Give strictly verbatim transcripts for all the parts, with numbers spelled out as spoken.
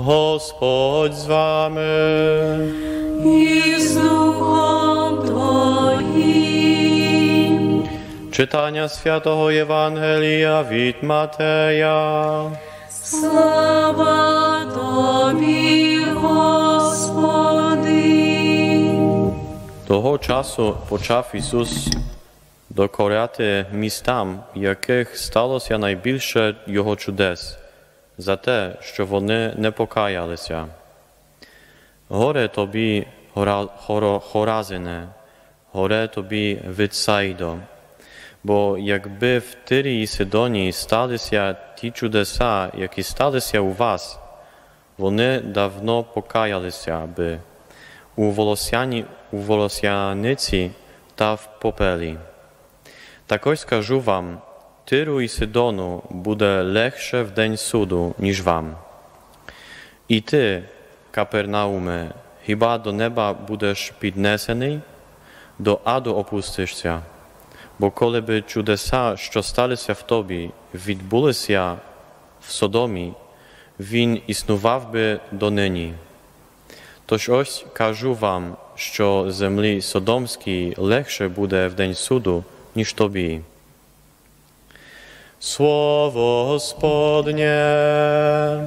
Господь з вами. І з Духом Твоїм. Читання Святого Євангелія від Матея. Слава Тобі, Господи! Того часу почав Ісус докоряти містам, в яких сталося найбільше Його чудес, за те, що вони не покаялися. Горе тобі, Хоразине, горе тобі, Витсайдо, бо якби в Тирі і Сидоні сталися ті чудеса, які сталися у вас, вони давно покаялися би у волосяні, у волосяниці та в попелі. Так ось скажу вам, Тиру і Сидону буде легше в день суду, ніж вам. І ти, Капернауме, хіба до неба будеш піднесений, до аду опустишся? Бо коли би чудеса, що сталися в тобі, відбулися в Содомі, він існував би донині. Тож ось кажу вам, що землі Содомській легше буде в день суду, ніж тобі. Слово Господнє.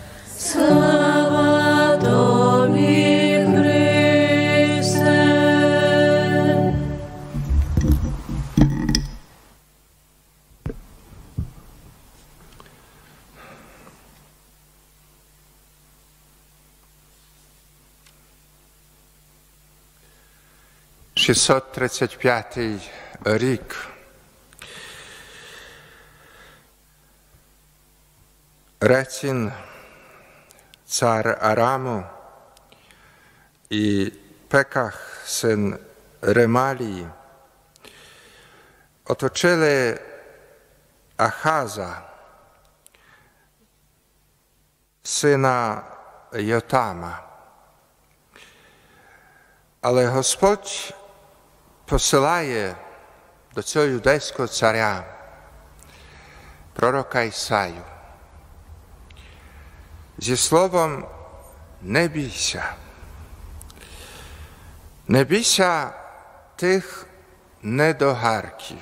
Слава Тобі, Христе! шістсот тридцять п'ятий рік. Рецін, цар Араму, і Пеках, син Ремалії, оточили Ахаза, сина Йотама. Але Господь посилає до цього юдейського царя пророка Ісаю зі словом «Не бійся». Не бійся тих недогарків.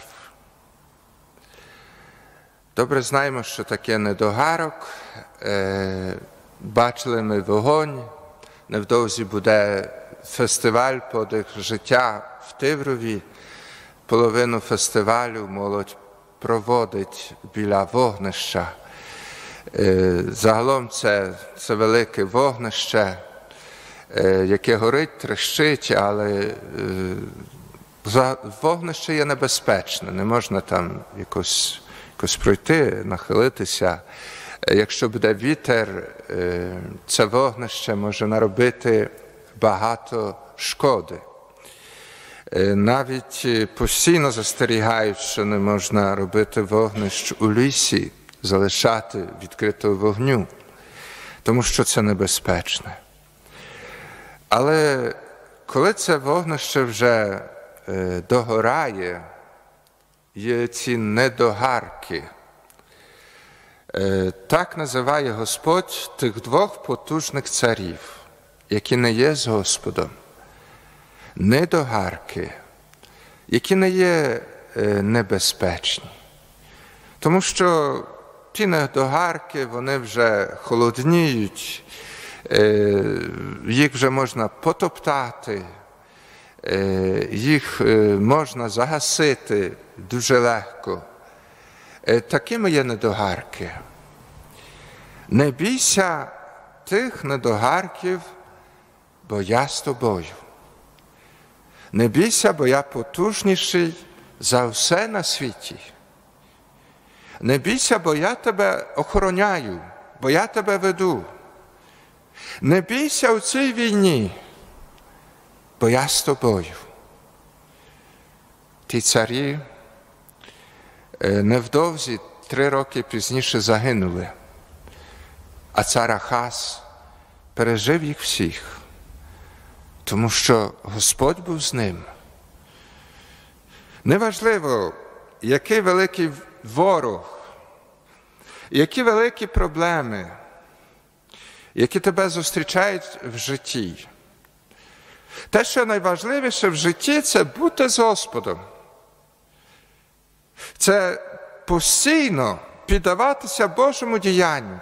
Добре знаємо, що таке недогарок. Е, бачили ми вогонь. Невдовзі буде фестиваль «Подих життя» в Тиврові. Половину фестивалю молодь проводить біля вогнища. Загалом це, це велике вогнище, яке горить, трещить, але вогнище є небезпечне, не можна там якось, якось пройти, нахилитися. Якщо буде вітер, це вогнище може наробити багато шкоди. Навіть постійно застерігають, що не можна робити вогнищ у лісі, залишати відкритого вогню, тому що це небезпечне. Але коли це вогнище вже е, догорає, є ці недогарки. Е, так називає Господь тих двох потужних царів, які не є з Господом. Недогарки, які не є е, небезпечні. Тому що ті недогарки, вони вже холодніють, їх вже можна потоптати, їх можна загасити дуже легко. Такими є недогарки. Не бійся тих недогарків, бо я з тобою. Не бійся, бо я потужніший за все на світі. Не бійся, бо я тебе охороняю, бо я тебе веду. Не бійся у цій війні, бо я з тобою. Ті царі невдовзі, три роки пізніше загинули, а цар Ахаз пережив їх всіх, тому що Господь був з ним. Неважливо, який великий ворог, які великі проблеми, які тебе зустрічають в житті. Те, що найважливіше в житті, це бути з Господом. Це постійно піддаватися Божому діянню.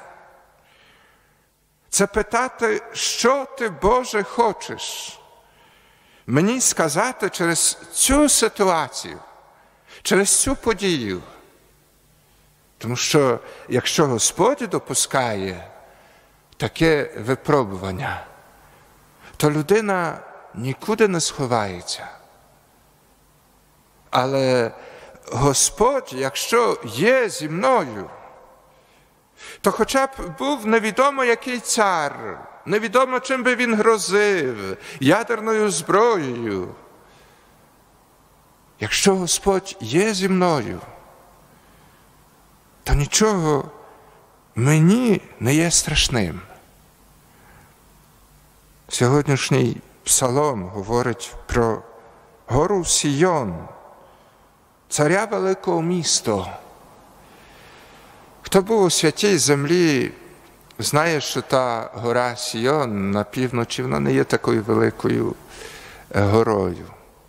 Це питати, що ти, Боже, хочеш мені сказати через цю ситуацію, через цю подію. Тому що, якщо Господь допускає таке випробування, то людина нікуди не сховається. Але Господь, якщо є зі мною, то хоча б був невідомо який цар, невідомо чим би він грозив, ядерною зброєю. Якщо Господь є зі мною, то нічого мені не є страшним. Сьогоднішній псалом говорить про гору Сійон, царя великого міста. Хто був у святій землі, знає, що та гора Сійон на півночі, вона не є такою великою горою.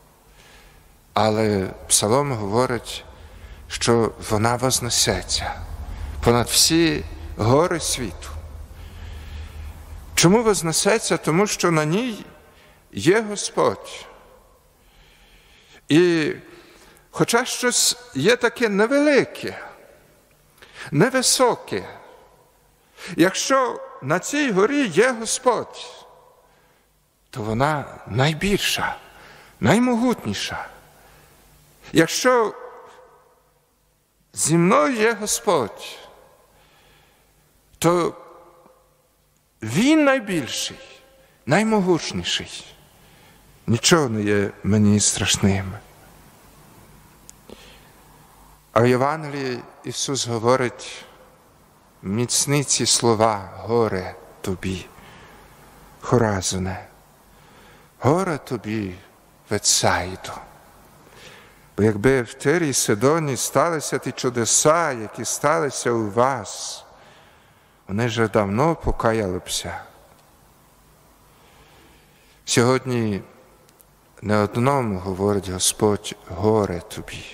Але псалом говорить, що вона вознесеться понад всі гори світу. Чому вознесеться? Тому що на ній є Господь. І хоча щось є таке невелике, невисоке, якщо на цій горі є Господь, то вона найбільша, наймогутніша. Якщо зі мною є Господь, то Він найбільший, наймогутніший. Нічого не є мені страшним. А в Євангелії Ісус говорить міцні ці слова: горе тобі, Хоразине, горе тобі, Вецсайдо. Бо якби в Тирі і Сидоні сталися ті чудеса, які сталися у вас, вони вже давно покаялися. Сьогодні не одному говорить Господь: горе тобі.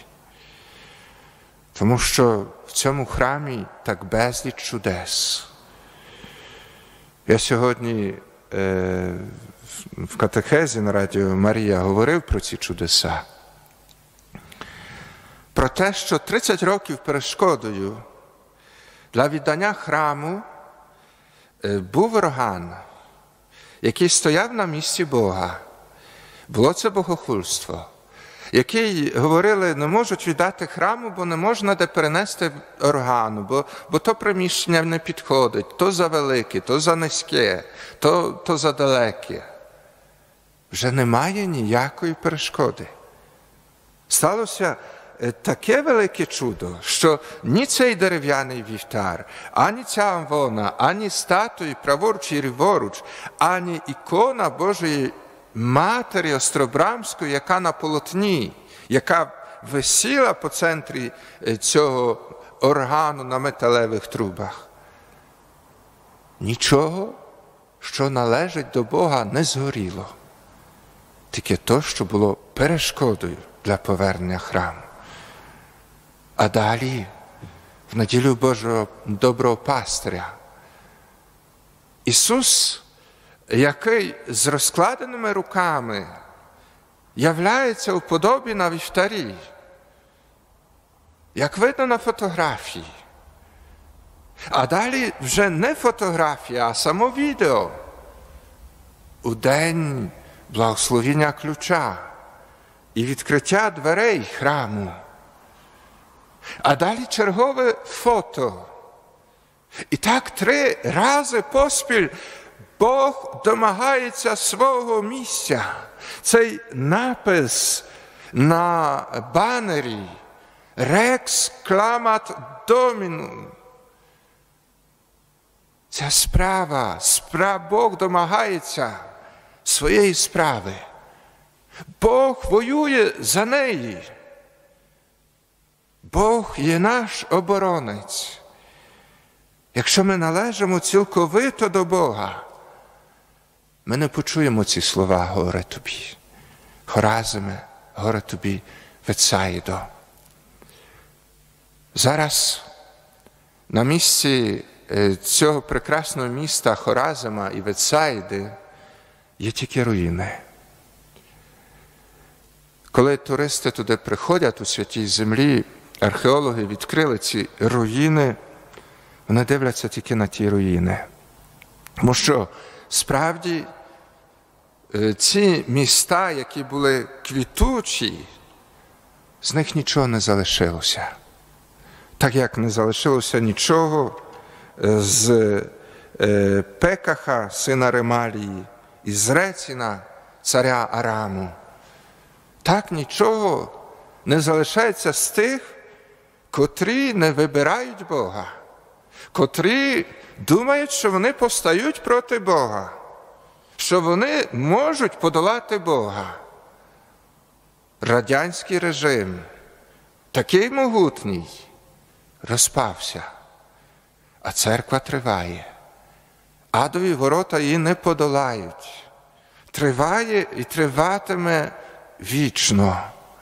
Тому що в цьому храмі так безліч чудес. Я сьогодні е, в катехезі на Радіо Марія говорив про ці чудеса. Про те, що тридцять років перешкодою для віддання храму був орган, який стояв на місці Бога. Було це богохульство, який говорили, не можуть віддати храму, бо не можна де перенести органу, бо, бо то приміщення не підходить, то завелике, то за низьке, то, то за далеке. Вже немає ніякої перешкоди. Сталося таке велике чудо, що ні цей дерев'яний вівтар, ані ця амвона, ані статуї праворуч і ліворуч, ані ікона Божої Матері Остробрамської, яка на полотні, яка висіла по центрі цього органу на металевих трубах. Нічого, що належить до Бога, не згоріло. Тільки то, що було перешкодою для повернення храму. А далі, в неділю Божого доброго пастиря, Ісус, який з розкладеними руками являється у подобі на вівтарі, як видно на фотографії. А далі вже не фотографія, а само відео. У день благословіння ключа і відкриття дверей храму. А далі чергове фото. І так три рази поспіль Бог домагається свого місця. Цей напис на банері «Rex clamat Dominum». Ця справа, справа, Бог домагається своєї справи. Бог воює за неї. Бог є наш оборонець. Якщо ми належимо цілковито до Бога, ми не почуємо ці слова «Горе тобі». Хоразиме, горе тобі, Вецаїдо. Зараз на місці цього прекрасного міста Хоразима і Вецаїди є тільки руїни. Коли туристи туди приходять у святій землі, археологи відкрили ці руїни, вони дивляться тільки на ті руїни. Тому що справді ці міста, які були квітучі, з них нічого не залишилося. Так як не залишилося нічого з Пекаха, сина Ремалії, і з Реціна, царя Араму. Так нічого не залишається з тих, котрі не вибирають Бога, котрі думають, що вони повстають проти Бога, що вони можуть подолати Бога. Радянський режим, такий могутній, розпався, а церква триває. Адові ворота її не подолають. Триває і триватиме вічно.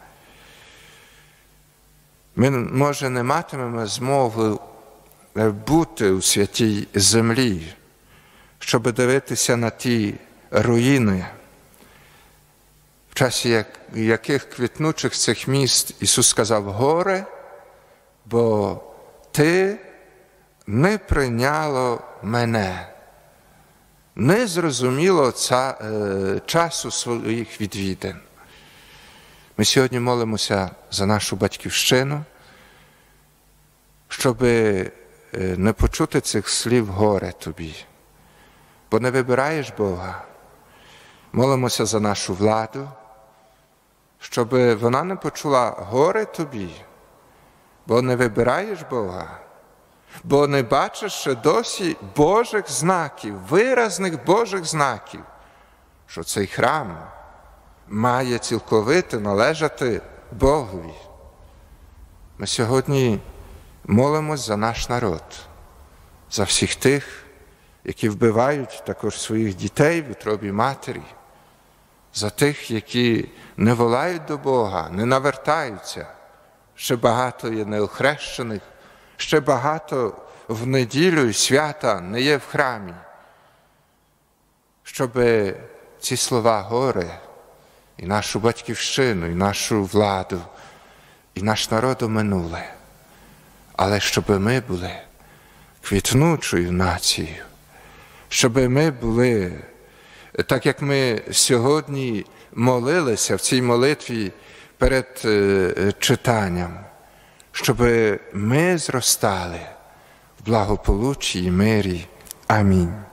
Ми, може, не матимемо змоги бути у святій землі, щоб дивитися на ті руїни, в часі яких квітнучих цих міст Ісус сказав: «Горе, бо ти не прийняло мене». Не зрозуміло ця, е, часу своїх відвідин. Ми сьогодні молимося за нашу батьківщину, щоб не почути цих слів «горе тобі», бо не вибираєш Бога. Молимося за нашу владу, щоб вона не почула «горе тобі», бо не вибираєш Бога, бо не бачиш ще досі Божих знаків, виразних Божих знаків, що цей храм має цілковито належати Богові. Ми сьогодні молимось за наш народ, за всіх тих, які вбивають також своїх дітей в утробі матері, за тих, які не волають до Бога, не навертаються. Ще багато є неохрещених, ще багато в неділю і свята не є в храмі. Щоб ці слова «горе» і нашу батьківщину, і нашу владу, і наш народ оминули. Але щоб ми були квітнучою нацією, щоб ми були, так як ми сьогодні молилися в цій молитві перед читанням, щоб ми зростали в благополуччі і мирі. Амінь.